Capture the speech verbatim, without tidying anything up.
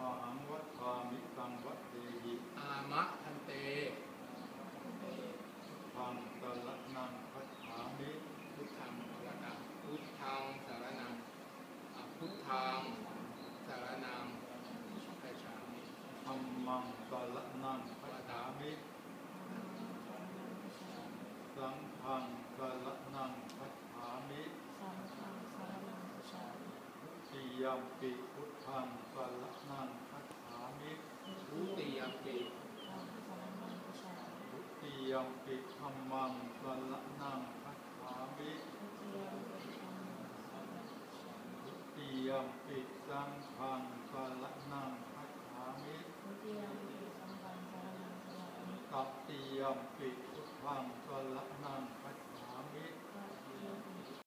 มหังวัฏฐามิตังวัดเตหิอามะทันเตทังสรนังคัจฉามิพุทธังสรณังพุทธังสรณังพุทธังสรณังคัจฉามิธัมมังสรนังคัจฉามิสังฆังสรนังคัจฉามิทุติยัมปิพุทธังสรนังคัจฉามิทุติยัมปิทุติยัมปิธัมมังสรนังคัจฉามิทุติยัมปิสังฆังสรนังคัจฉามิตติยัมปิพุทธังสร